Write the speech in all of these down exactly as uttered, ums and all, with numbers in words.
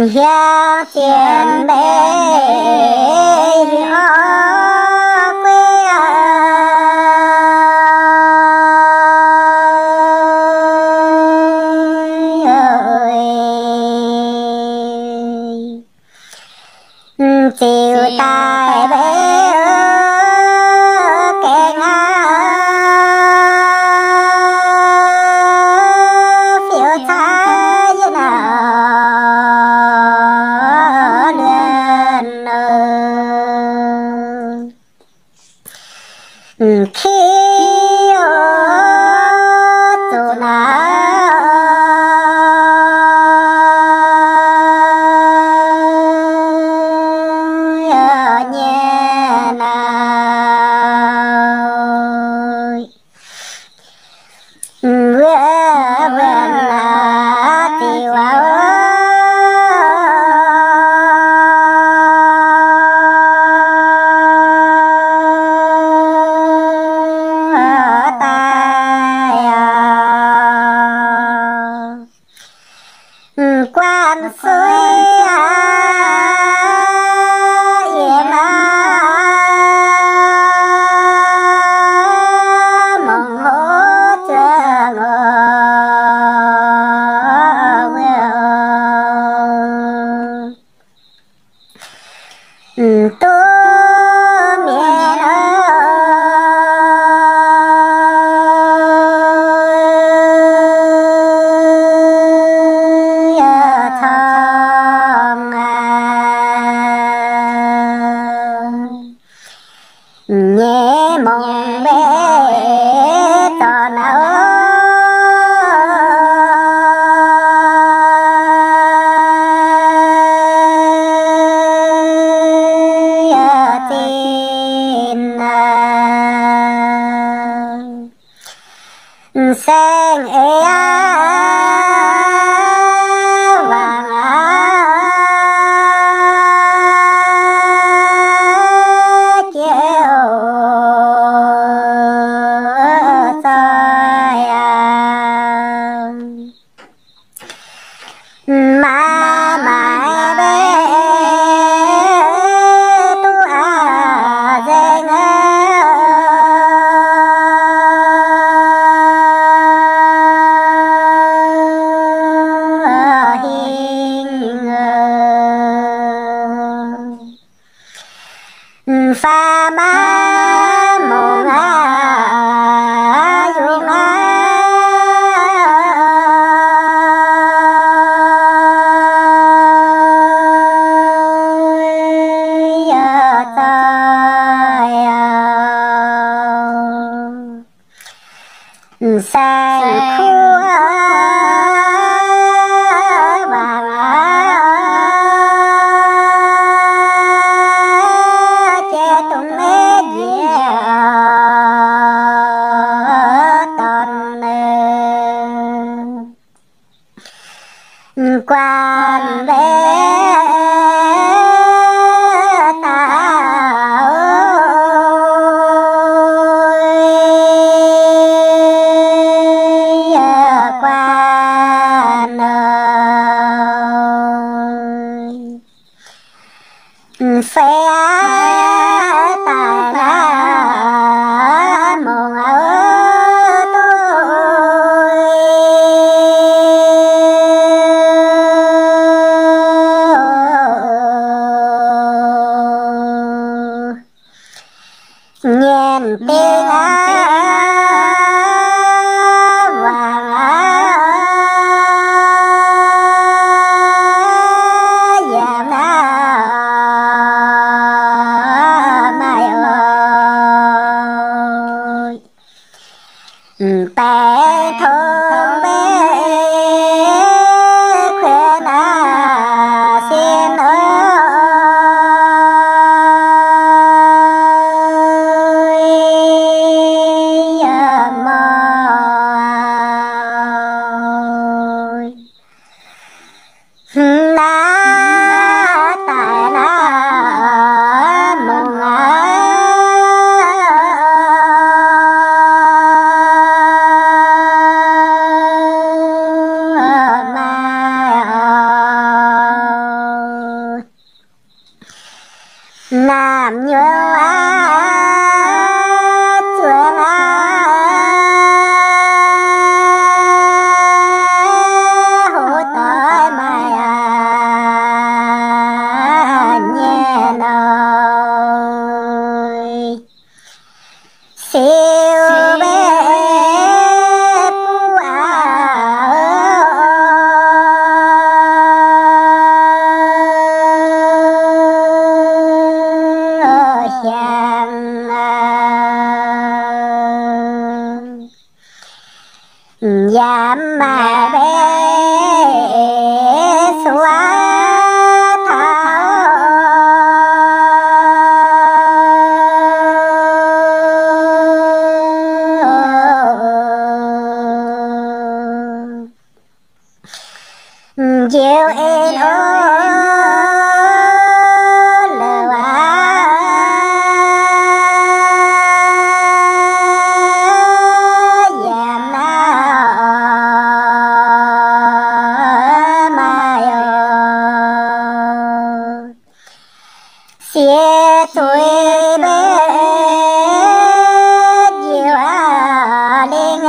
hiang tiền bê ở quê ơi chiều tai bê kẻ ngã phiêu thái nào lượn khi tụ quan suối yên mong hỗ trợ ngờ tu miền nhẹ mong bé to nào tin sen ê vàng mà mãi bé tu à dê ngơ hình ngơ pha má mong à dung à sang khu vàng che tung mê dìa tòn quan bé phé tài na mong ở tôi nhìn tiếng vàng giảm na làm nhớ chuông hổ tới mai nhẹ nồi siêu bé pu áo chàng dám mà bé xóa chiều em ô lờ giảm nào mai xia tuổi bé chiều à lên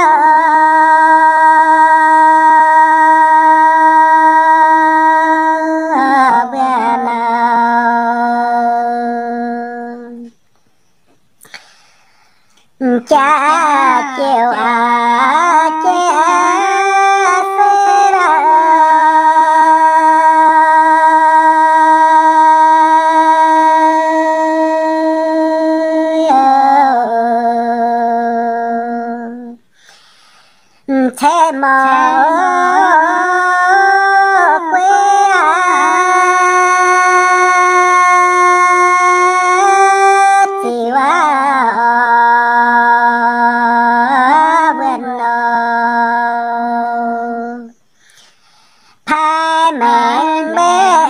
cha chiều à cha phê ra thế mà quê chiều hai mẹ bé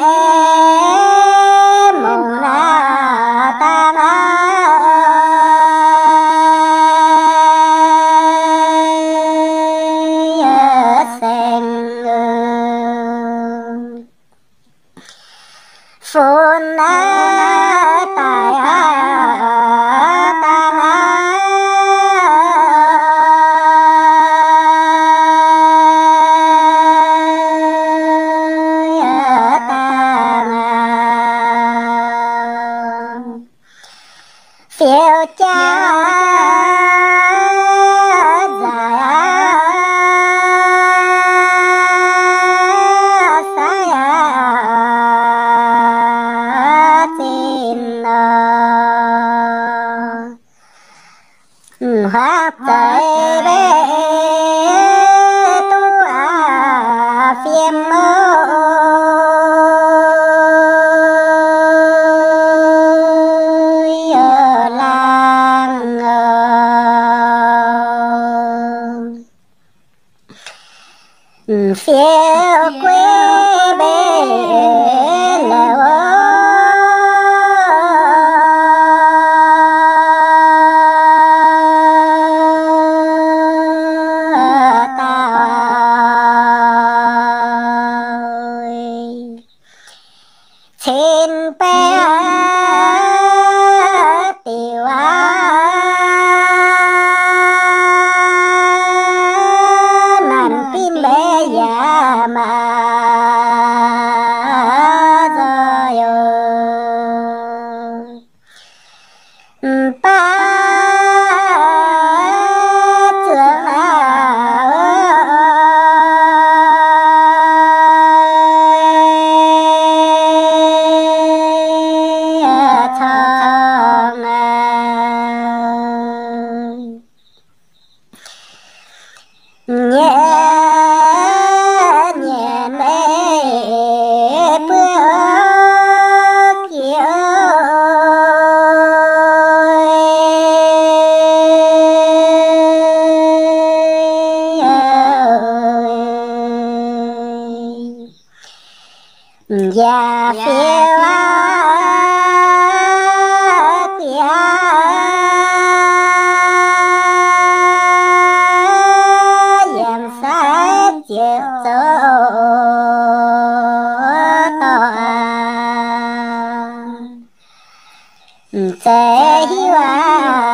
mùng na ta na sen phun na tài ta na phiêu cha hóa tới bé tu à phiêm ơi ở làng phiêu quê bé lỡ xin bé tiểu nằm phim bé già mà rồi ba trường nhẹ nhẹ mê bước kia và phiêu chiều gió to tế hi hoa